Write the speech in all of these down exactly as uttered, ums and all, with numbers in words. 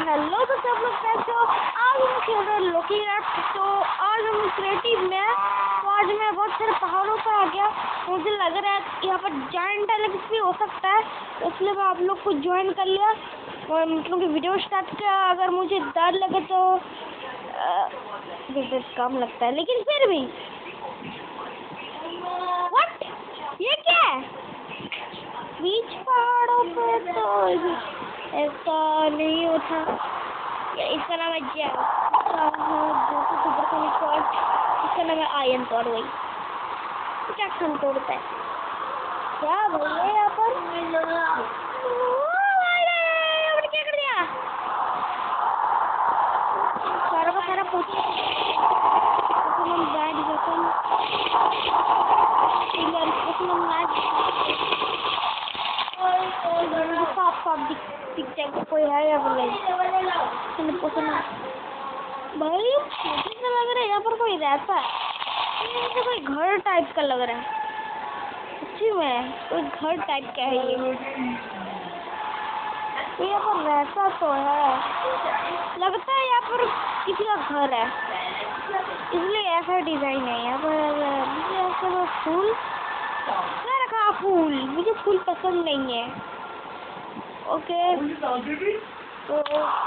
Hello तो सब लोग कैसे हो। आज हम खेल रहे हैं लोकी रैप्ट। तो आज हम क्रिएटिव में तो आज मैं बहुत सारे पहाड़ों पर आ गया। मुझे लग रहा है यहाँ पर जॉइंट एलेक्स भी हो सकता है, इसलिए मैं आप लोग को ज्वाइन कर लिया और मतलब कि वीडियो स्टार्ट किया। अगर मुझे डर लगे तो डर कम लगता है, लेकिन फिर भी व्हाट ये क्या है बीच पहाड़ों पे? तो ऐसा नहीं होता। इसका नाम है जेल, इसका नाम है आयन तोड़। वही क्या खन तोड़ता है क्या भैया यहाँ पर? क्या कर दिया सारा का सारा पूछ बैठ साफ साफ दिख दिख जाएगा कोई है या बोले भाई। मुझे लग रहा है यहाँ पर कोई रहता है, मुझे कोई घर टाइप का लग रहा है सच्ची में। कोई घर टाइप का है ये यहाँ पर रहता तो है, लगता है यहाँ पर किसी का घर है, इसलिए ऐसा डिजाइन है यहाँ पर। फूल क्या रखा? फूल मुझे फूल पसंद नहीं है। ओके तो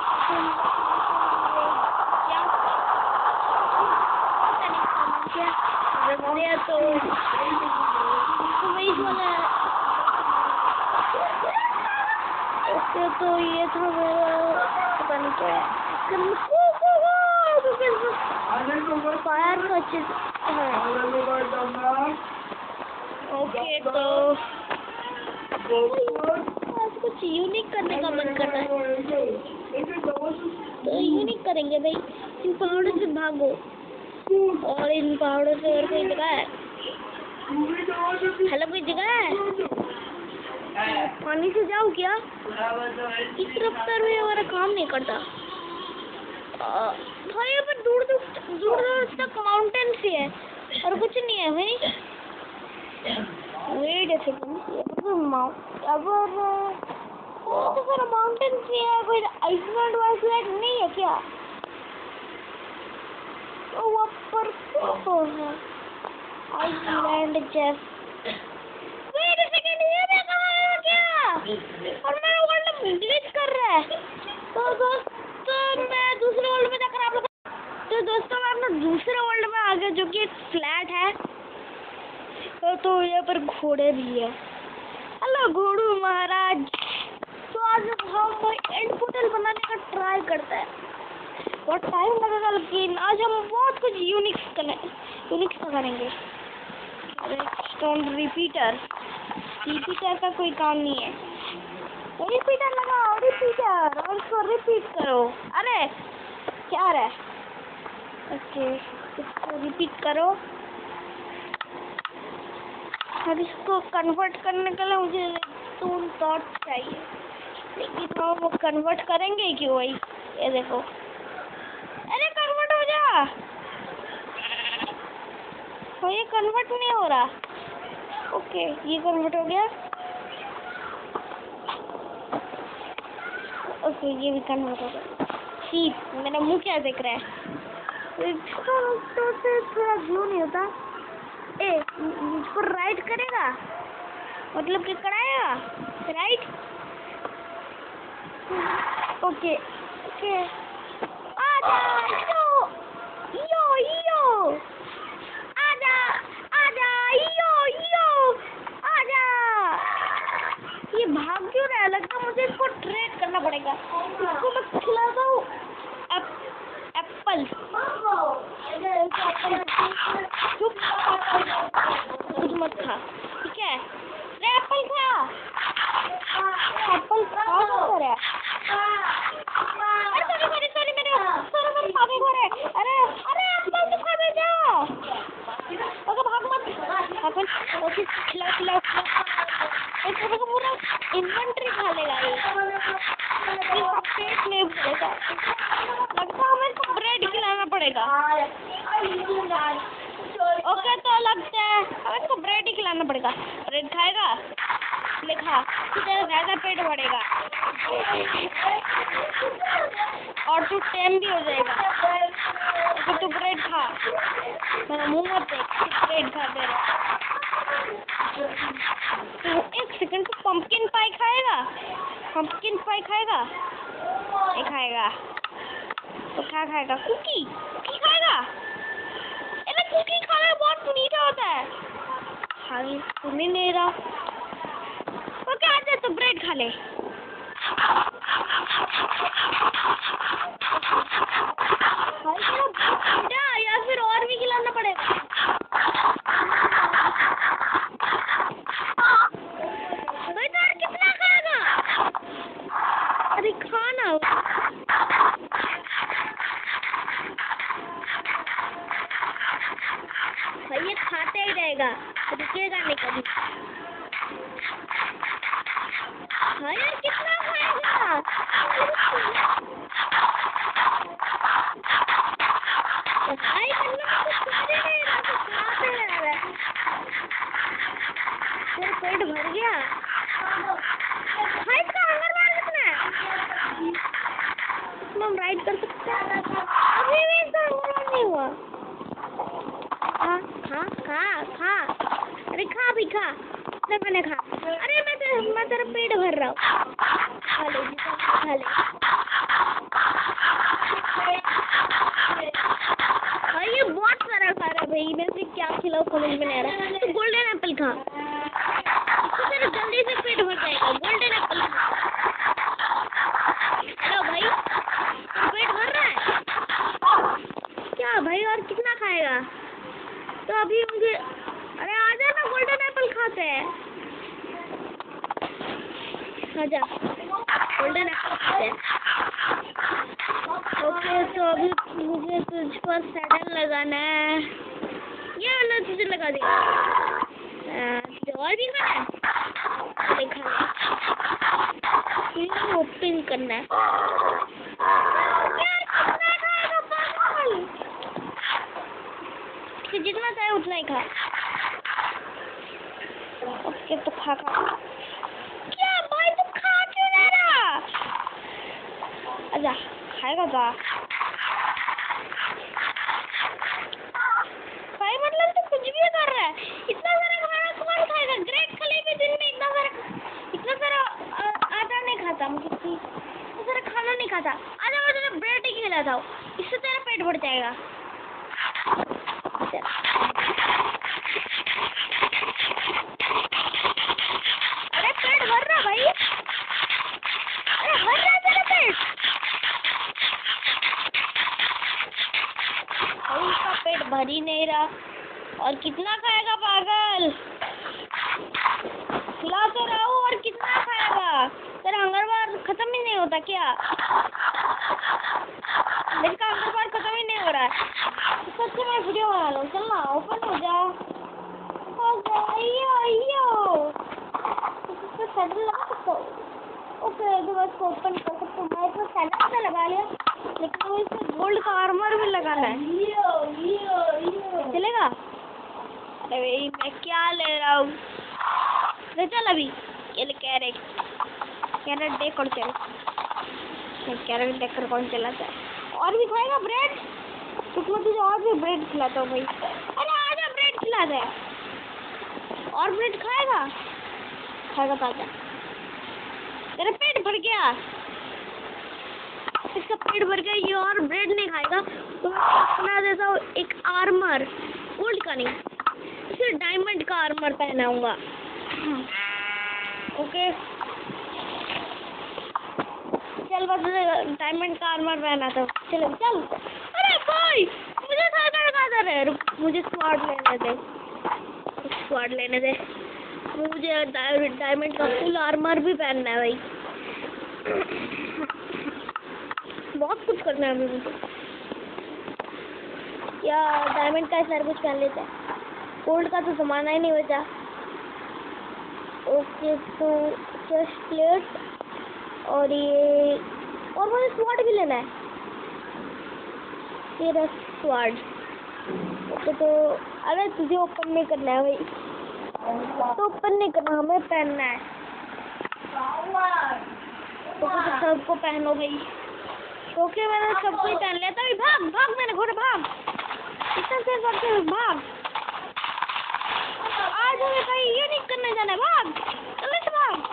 क्या तो ओके तो ये था मेरा पता नहीं क्या है फायर का चित्र है। ओके तो आज कुछ यूनिक करने का मन कर रहा है, तो यूनिक करेंगे भाई। इन पहाड़ों से भागो और इन पहाड़ों से और कोई जगह है? हेलो कोई जगह है? पानी से जाओ क्या? इस रफ्तार में हमारा काम नहीं करता भाई। यहाँ पर दूर दूर दूर दूर तक माउंटेन से है और कुछ नहीं है भाई। वेट अ सेकंड, अब तो सारा माउंटेन से है, कोई आइसलैंड वाइसलैंड नहीं है क्या? तो वहाँ पर तो है आइसलैंड जैसे। वेट अ सेकंड, ये देखो है क्या? और मेरा वर्ल्ड ग्लिच कर रहा है। तो दोस्तों मैं दूसरे वर्ल्ड में जाकर आप लोग तो दोस्तों मैं अपना दूसरे वर्ल्ड में आ गया जो कि एक फ्लैट है। तो, तो यहाँ पर घोड़े भी है। हेलो घोड़ू महाराज। तो आज हम एंड पोर्टल बनाने का ट्राई करते हैं, बहुत टाइम लगेगा लेकिन आज हम बहुत कुछ यूनिक यूनिक करेंगे। स्टोन रिपीटर रिपीटर का कोई काम नहीं है। रिपीटर लगाओ रिपीटर और इसको रिपीट करो। अरे क्या है? ओके इसको रिपीट करो और इसको कन्वर्ट करने के लिए मुझे स्टोन थॉट चाहिए, लेकिन हम वो कन्वर्ट करेंगे क्यों भाई? ये देखो, अरे कन्वर्ट हो जा। तो ये कन्वर्ट नहीं हो रहा। ओके ये कन्वर्ट हो गया। ओके ये भी कन्वर्ट हो गया। शीट मेरा मुंह क्या देख रहा है? तो से थोड़ा ग्लो नहीं होता। ए इसको राइट करेगा मतलब कि कराएगा राइट। ओके ओके आजा यो यो यो आजा आजा यो यो आजा। ये भाग क्यों रहा है? लगता है मुझे इसको ट्रेड करना पड़ेगा। इसको मैं खिलाता हूँ एप्पल। कुछ मत खा ठीक है? एप्पल खा एप्पल खा कर है। अरे सॉरी सॉरी मेरे सॉरी मेरे भागे हो रहे। अरे अरे एप्पल तो खा दे जा। ओके भाग मत एप्पल। ओके खिलाओ खिलाओ एक रुपये का पूरा इन्वेंटरी खा लेगा ये। पेट नहीं भरेगा, लगता है हमें इसको ब्रेड खिलाना पड़ेगा। ओके तो लगता है हमें इसको ब्रेड ही खिलाना पड़ेगा। ब्रेड खाएगा लिखा तेरा ज्यादा पेट बढ़ेगा। तू टाइम भी हो जाएगा। तो तू ब्रेड खा, मेरा मुंह मत देख, ब्रेड खा तेरा। तू एक सेकंड, तू पंपकिन पाई खाएगा? पंपकिन पाई खाएगा? नहीं खाएगा तो क्या खाएगा? कुकी कुकी खाएगा? अरे कुकी खाना बहुत मीठा होता है। खाने सुनी नहीं रहा। ओके आजा, तो ब्रेड खा ले। या फिर और भी खिलाना पड़ेगा। भाई तो यार कितना खाएगा? अरे खाना भाई, ये खाते ही रहेगा, रुकेगा नहीं कभी। हाँ यार कितना खाएगा? सफाई करने में कुछ कर ही नहीं रहा, तो खाते रह रहा है। तेरा पेट भर गया? भाई इसका हंगर मार कितना है? इसमें हम राइड कर सकते हैं। अभी भी इसका हंगर मार नहीं हुआ। हाँ हाँ खा खा, अरे खा भी खा, मैंने खा। अरे मैं तेरा मैं तेरा पेट भर रहा हूँ, खा ले खा ले। हाँ ये बहुत सारा खा रहा भाई, मैं से क्या खिलाऊं समझ में नहीं आ रहा। तो गोल्डन एप्पल खा, इससे तेरा जल्दी से पेट भर जाएगा। गोल्डन एप्पल खा। हेलो भाई, पेट भर रहा है क्या भाई? और कितना खाएगा? तो अभी मुझे, अरे आजा ना, गोल्डन एप्पल खाते हैं। आजा, गोल्डन एप्पल खाते हैं। ओके तो अभी मुझे तुझ पर सैडल लगाना है। ये वाला तुझे लगा देगा। तुझे और भी खाना है? अरे खा ले, ओपन करना है। यार कितना खाएगा पागल? जितना चाहे उतना ही खा। ओके तो खा खा। क्या भाई तू खा क्यों ले रहा? आजा, खाएगा तो भाई, मतलब तू कुछ भी कर रहा है। इतना सारा खाना कौन खाएगा? ग्रेट खली भी दिन में इतना सारा इतना सारा आटा नहीं खाता, मतलब कि इतना सारा खाना नहीं खाता। आजा मैं तुझे ब्रेड ही खिलाता हूँ, इससे तेरा पेट भर जाएगा। अरे पेट भर रहा भाई, अरे भर रहा तेरा पेट। भाई इसका पेट भर ही नहीं रहा, और कितना खाएगा पागल? खिला तो रहा हूँ, और कितना खाएगा? तेरा हंगर बार खत्म ही नहीं होता क्या? इसका हंगर बार खत्म ही नहीं हो रहा है। इसको अच्छे मैं वीडियो बना लूँ, चल ना ओपन हो जा। अयो अयो, इसको सैडल लगा सकता हूँ। ओके तो बस ओपन कर सकता हूँ। मैं इसको सैडल तो लगा लिया, लेकिन वो इसको गोल्ड का आर्मर भी लगाना है। चलेगा? अरे भाई मैं क्या ले रहा हूँ? चल अभी ये ले कैरेट, कैरेट देख और चल। कैरेट देख कर कौन चलाता है? और भी खाएगा ब्रेड? तो मैं तुझे और भी ब्रेड खिलाता हूँ भाई। अरे आजा ब्रेड खिला दे। और ब्रेड खाएगा? खाएगा तो आजा। तेरा पेट भर गया? इसका पेट भर गया, ये और ब्रेड नहीं खाएगा। तो मैं बना देता हूँ एक आर्मर, गोल्ड का नहीं, इसे डायमंड का आर्मर पहनाऊंगा। ओके चल, बस डायमंड का आर्मर पहना था। चल चल। अरे भाई मुझे था है, रुक मुझे स्क्वाड लेने दे, स्क्वाड लेने दे। मुझे डायमंड का फुल आर्मर भी पहनना है भाई। बहुत कुछ करना है मुझे। या डायमंड का सारा कुछ पहन लेते हैं, गोल्ड का तो जमाना ही नहीं बचा। ओके तो चेस्ट प्लेट, और ये, और मुझे स्वॉर्ड भी लेना है। ये रहा स्वॉर्ड। ओके तो अरे तुझे ओपन नहीं करना है भाई, तो ओपन नहीं करना, हमें पहनना है। तो सबको पहनो भाई। ओके मैंने सब कुछ पहन लिया था। भाग भाग मेरे घोड़े भाग, इतना तेज भागते हुए भाग। आज हमें कहीं ये नहीं करने जाना है, भाग जल्दी से भाग।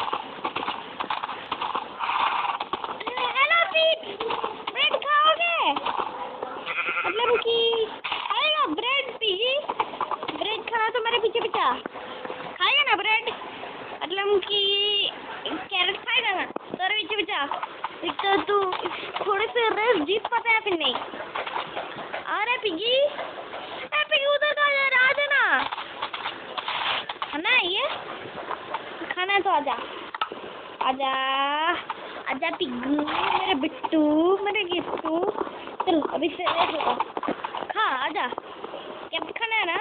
हेलो पीट, ब्रेड खाओगे? मतलब कि खाएगा ब्रेड? पीगी ब्रेड खाना तो मेरे पीछे पीछे खाएगा ना ब्रेड, मतलब कि कैरेट खाएगा ना तेरे पीछे पीछे। तो तू थोड़े से रेस जीत पाता है फिर नहीं? अरे पिगी, अरे पिगी उधर तो आ जाना है ना, ये खाना है तो आजा आजा आजा पिग्गू, मेरे बिट्टू, मेरे गिट्टू। चल अभी से रेस होगा, खा आजा। क्या खाना है ना?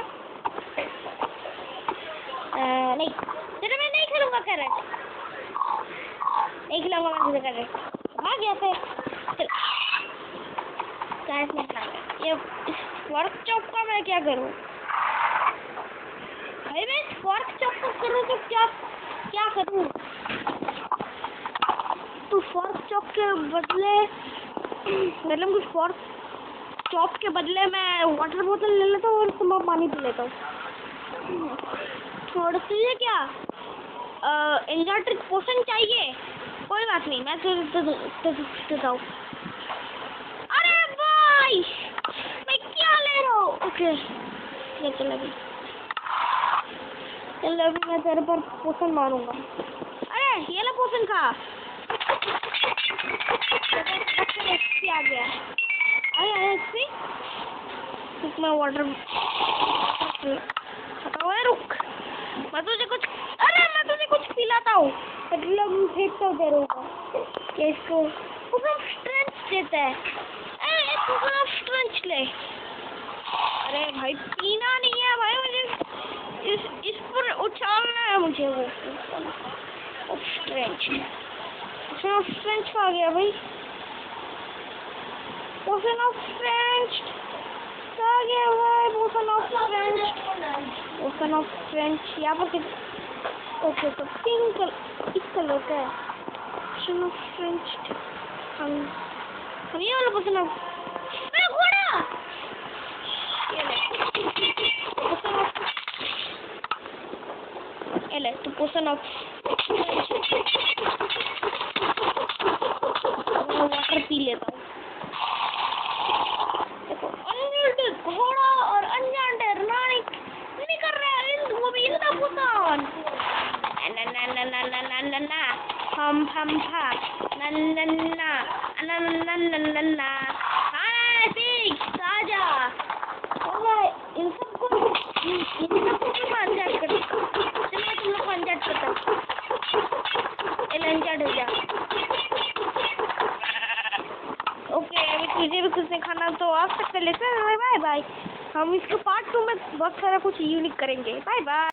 आ, नहीं तेरे मैं नहीं खेलूंगा कैरेट, नहीं खिलाऊंगा मैं तुझे कैरेट। भाग गया से। चल कैरेट नहीं खाना। ये फॉर्क चॉप का मैं क्या करूं भाई? मैं फॉर्क चॉप को करूं तो क्या क्या करूं? तू फॉर्क चॉप के बदले, मतलब कुछ फॉर्क चॉप के बदले मैं वाटर बोतल ले लेता हूँ और उसमें पानी पी लेता हूँ। और तुझे क्या एंजाट्रिक पोशन चाहिए? कोई बात नहीं, मैं तुझे देता हूँ। अरे भाई मैं क्या ले रहा हूँ? ओके ले चल अभी, चल अभी मैं तेरे पर पोशन मारूंगा। अरे ये ला पोशन खा। आ गया अरे अरे रुक, मैं वाटर रुक, मैं तुझे कुछ, अरे मैं तुझे कुछ पिलाता हूँ, मतलब फेंकता हूँ तेरे ऊपर कि इसको स्ट्रेंथ देता है। अरे इसको स्ट्रेंथ ले। अरे भाई पीना नहीं है भाई, मुझे इस इस पर उछालना है मुझे। वो स्ट्रेंथ स्ट्रेंथ आ गया भाई, पोशन ऑफ स्ट्रेंथ आ गया भाई, potion of strength, potion of strength यहाँ पर किस। ओके तो पिंक कलर, इस कलर का है पोशन ऑफ स्ट्रेंथ। हम हम ये वाला पोशन ऑफ, अरे घोड़ा ये ले पोशन ऑफ, ये ले तो पोशन ऑफ वाटर पी लेता हूँ। घोड़ा और अनजान रानी नहीं कर रहा है, वो भी इंदा पुतान ना ना ना ना ना ना ना ना हम हम हा ना ना ना ना ना ना ना ना हाँ ठीक साजा। और इन सबको इन सबको तुम अनजान कर, चलो तुम लोग अनजान करता एलंजान हो जा। ओके अभी तुझे भी कुछ नहीं खाना तो आ सकते, लेते बाय बाय। हम इसके पार्ट टू में बहुत सारा कुछ यूनिक करेंगे। Bye bye.